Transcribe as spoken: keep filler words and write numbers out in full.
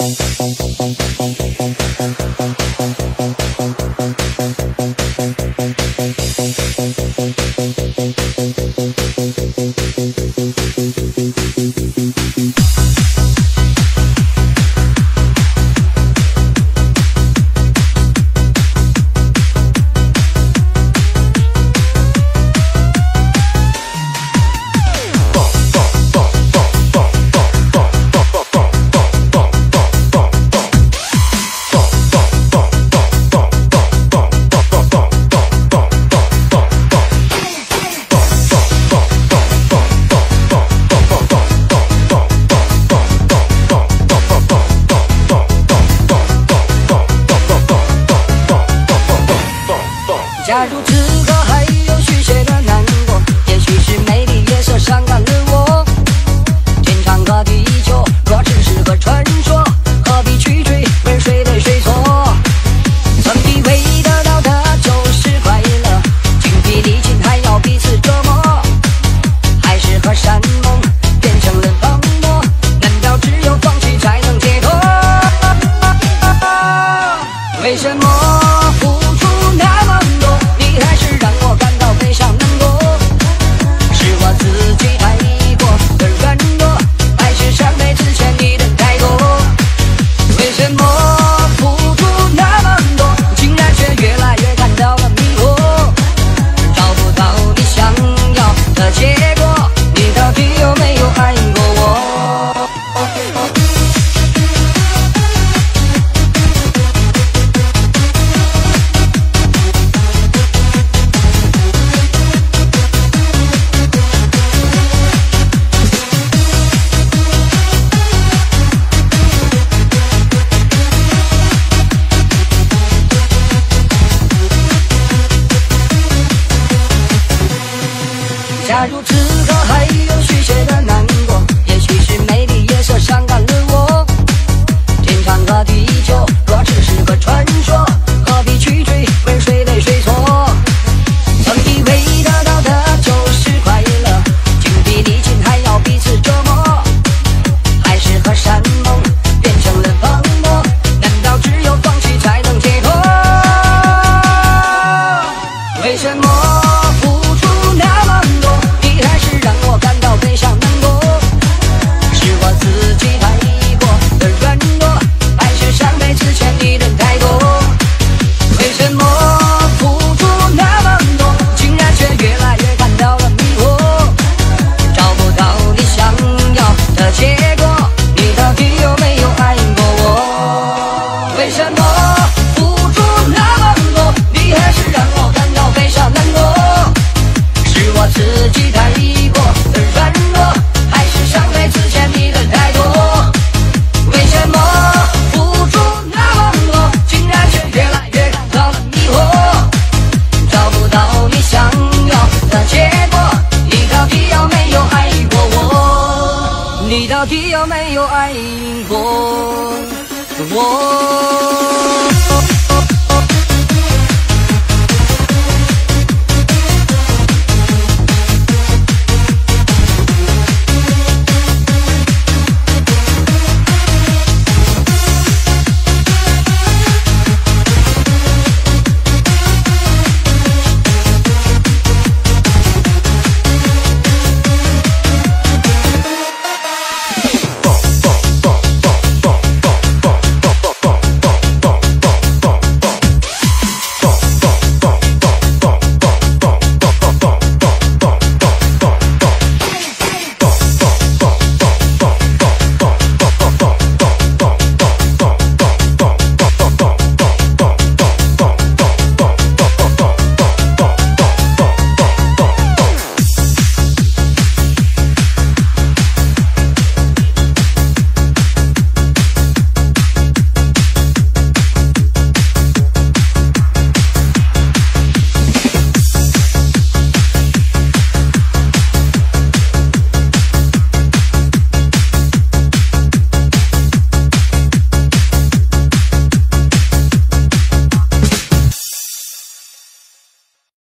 假如此刻还有续写的难过，也许是美丽夜色伤感了我。天长和地久，若只是个传说，何必去追问谁对谁错？曾以为得到的就是快乐，精疲力尽还要彼此折磨，还是和山盟变成了泡沫，难道只有放弃才能解脱？为什么付出那么多，你还是让我感到悲伤难过？是我自己太过的软弱，还是上辈子欠你的太多？为什么付出那么多，竟然却越来越感到了迷惑？找不到你想要的结果，你到底有没有爱过我？假如此刻还有续写的难过，也许是美丽夜色伤感了我。天长和地久，若只是个传说，何必去追问谁对谁错？曾以为得到的就是快乐，精疲力尽还要彼此折磨，还是和山盟变成了泡沫，难道只有放弃才能解脱？为什么付出那么多，你还是让我感到悲伤难过？是我自己太过的软弱，还是上辈子欠你的太多？为什么付出那么多，竟然却越来越感到了迷惑？找不到你想要的结果，你到底有没有爱过我？为什么付出那么多，你还是让我感到悲伤难过？是我自己太过的软弱，还是上辈子欠你的太多？为什么付出那么多，竟然却越来越感到了迷惑？找不到你想要的结果，你到底有没有爱过我？你到底有没有爱